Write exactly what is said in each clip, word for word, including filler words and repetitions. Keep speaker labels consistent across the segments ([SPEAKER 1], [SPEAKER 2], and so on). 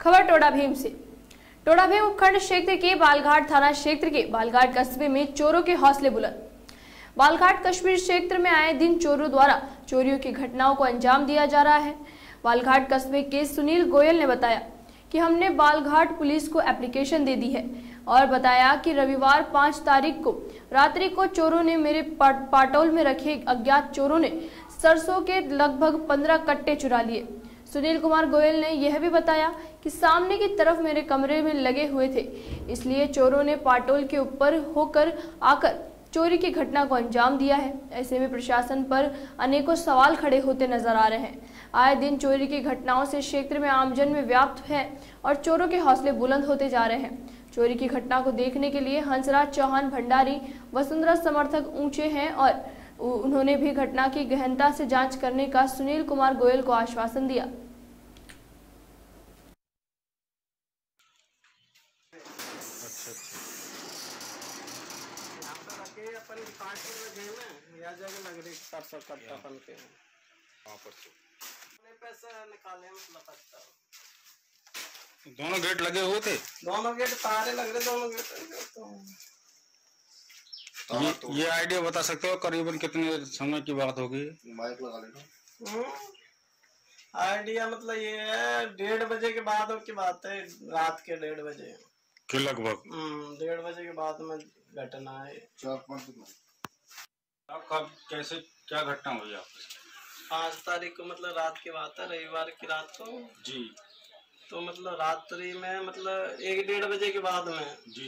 [SPEAKER 1] खबर टोडा भीम से। टोडा भीम उपखंड क्षेत्र के बालघाट थाना क्षेत्र के बालघाट कस्बे में चोरों के हौसले बुलंद। बालघाट कश्मीर क्षेत्र में आए दिन चोरों द्वारा चोरियों की घटनाओं को अंजाम दिया जा रहा है। बालघाट कस्बे के सुनील गोयल ने बताया कि हमने बालघाट पुलिस को एप्लीकेशन दे दी है और बताया कि रविवार पाँच तारीख को रात्रि को चोरों ने मेरे पाटोल में रखे अज्ञात चोरों ने सरसों के लगभग पंद्रह कट्टे चुरा लिए। सुनील कुमार गोयल ने यह भी बताया कि सामने की तरफ मेरे कमरे में लगे हुए थे, इसलिए चोरों ने पाटोल के ऊपर होकर आकर चोरी की घटना को अंजाम दिया है। ऐसे में प्रशासन पर अनेकों सवाल खड़े होते नजर आ रहे हैं। आए दिन चोरी की घटनाओं से क्षेत्र में आमजन में व्याप्त है और चोरों के हौसले बुलंद होते जा रहे हैं। चोरी की घटना को देखने के लिए हंसराज चौहान भंडारी वसुंधरा समर्थक ऊंचे हैं और उन्होंने भी घटना की गहनता से जांच करने का सुनील कुमार गोयल को आश्वासन दिया।
[SPEAKER 2] दोनों गेट लगे हुए थे,
[SPEAKER 3] दोनों गेट तारे लग रहे, दोनों गेट तो
[SPEAKER 2] ये, ये आइडिया बता सकते हो करीबन कितने समय की बात होगी?
[SPEAKER 3] माइक लगा लेना। आइडिया मतलब ये है डेढ़ बजे के बाद की बात है, रात के डेढ़ बजे
[SPEAKER 2] के लगभग
[SPEAKER 3] डेढ़ बजे के बाद में घटना है।
[SPEAKER 2] कब कैसे क्या घटना हुई आपके?
[SPEAKER 3] पाँच तारीख को मतलब रात की बात है, रविवार की रात को
[SPEAKER 2] जी।
[SPEAKER 3] तो मतलब रात्रि में मतलब एक डेढ़ बजे के बाद में
[SPEAKER 2] जी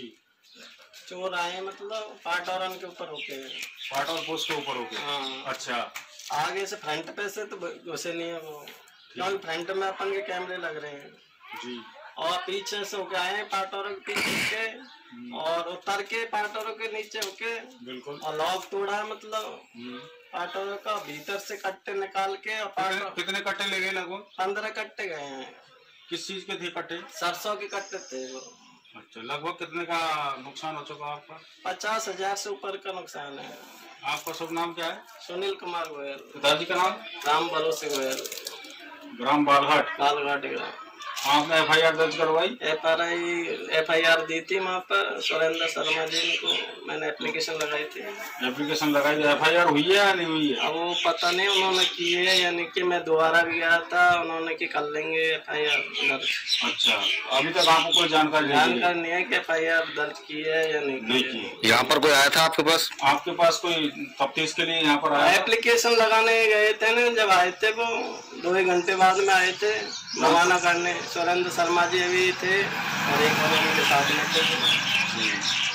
[SPEAKER 3] चोर आए, मतलब पाटौरन के ऊपर होके,
[SPEAKER 2] पाटौर पोस्ट के ऊपर होके।
[SPEAKER 3] हाँ।
[SPEAKER 2] अच्छा,
[SPEAKER 3] आगे से फ्रंट पे से तो घुसे नहीं है वो, क्योंकि फ्रंट में अपन के कैमरे लग रहे हैं
[SPEAKER 2] जी। और
[SPEAKER 3] पीछे से होके आए पाटौरों के पीछे के और उतर के पाटौरों के नीचे होके
[SPEAKER 2] बिल्कुल
[SPEAKER 3] और लॉक तोड़ा, मतलब पाटौरों का भीतर से कट्टे निकाल के। और
[SPEAKER 2] कितने, कितने कट्टे ले गए? लगभग
[SPEAKER 3] पंद्रह कट्टे गए हैं।
[SPEAKER 2] किस चीज के थे कट्टे?
[SPEAKER 3] सरसों के कट्टे थे वो।
[SPEAKER 2] अच्छा, लगभग कितने का नुकसान हो चुका आपका?
[SPEAKER 3] पचास हजार से ऊपर का नुकसान है।
[SPEAKER 2] आपका शुभ नाम क्या है?
[SPEAKER 3] सुनील कुमार गोयल।
[SPEAKER 2] पिताजी का नाम?
[SPEAKER 3] राम भरोसे गोयल,
[SPEAKER 2] ग्राम बालघाट।
[SPEAKER 3] बालघाट ग्राम।
[SPEAKER 2] आपने एफ आई आर दर्ज करवाई?
[SPEAKER 3] F R I F I R दी थी वहाँ पर सुरेंद्र शर्मा जी को, मैंने एप्लीकेशन लगाई थी।
[SPEAKER 2] एप्लीकेशन लगाई, एफ आई आर हुई है या नहीं हुई है?
[SPEAKER 3] अब वो पता नहीं उन्होंने की है, यानी कि मैं दोबारा भी गया था, उन्होंने की कर लेंगे एफ आई आर दर्ज।
[SPEAKER 2] अच्छा, अभी तक आपको कोई जानकारी
[SPEAKER 3] जानकारी नहीं है कि एफ आई आर दर्ज की है या नहीं,
[SPEAKER 2] नहीं की।
[SPEAKER 4] यहाँ पर कोई आया था आपके पास?
[SPEAKER 2] आपके पास कोई तफ्तीश के लिए यहाँ पर आया?
[SPEAKER 3] एप्लीकेशन लगाने गए थे ना, जब आए थे वो दो एक घंटे बाद में आए थे रवाना करने। सुरेंद्र शर्मा जी अभी थे और एक और उनके साथ में थे।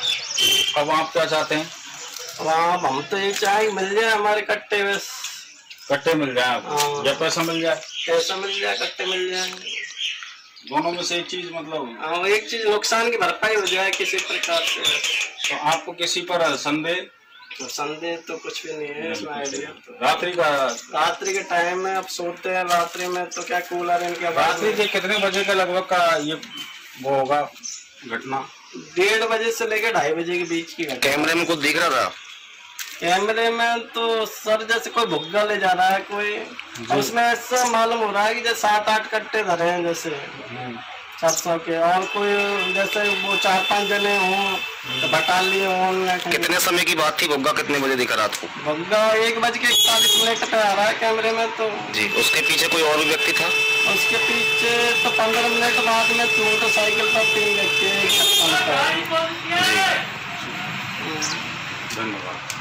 [SPEAKER 2] अब आप क्या चाहते हैं?
[SPEAKER 3] वहाँ हम तो ये चाहे मिल जाए हमारे कट्टे, बस
[SPEAKER 2] कट्टे मिल जाए आपको या पैसा मिल जाए?
[SPEAKER 3] पैसा मिल जाए, कट्टे मिल जाए,
[SPEAKER 2] दोनों में से एक चीज, मतलब
[SPEAKER 3] हाँ एक चीज नुकसान की भरपाई हो जाए किसी प्रकार से।
[SPEAKER 2] तो आपको किसी पर संदेह?
[SPEAKER 3] तो संदेह तो कुछ भी नहीं है इसमें। आइडिया तो
[SPEAKER 2] रात्रि का,
[SPEAKER 3] रात्रि के टाइम में अब सोते हैं, रात्रि में तो क्या कूलर इनके
[SPEAKER 2] रात्रि के कितने बजे के लगभग का ये वो होगा घटना?
[SPEAKER 3] डेढ़ बजे से लेकर ढाई बजे के बीच की घटना।
[SPEAKER 4] कैमरे में कुछ दिख रहा था? कैमरे
[SPEAKER 3] में तो सर जैसे कोई भुग्गा ले जा रहा है कोई, उसमें ऐसा मालूम हो रहा है कि जैसे सात आठ कट्टे धरे हैं जैसे सरसों के, और कोई जैसे वो चार पांच जने हों तो बटा लिए हों।
[SPEAKER 4] कितने समय की बात थी? भुग्गा कितने बजे दिखा रात को?
[SPEAKER 3] भुग्गा एक बज के इकतालीस मिनट पे आ रहा है कैमरे में तो
[SPEAKER 4] जी। उसके पीछे कोई और भी व्यक्ति था?
[SPEAKER 3] उसके पीछे तो पंद्रह मिनट बाद में मोटरसाइकिल पर तीन व्यक्ति।
[SPEAKER 4] धन्यवाद।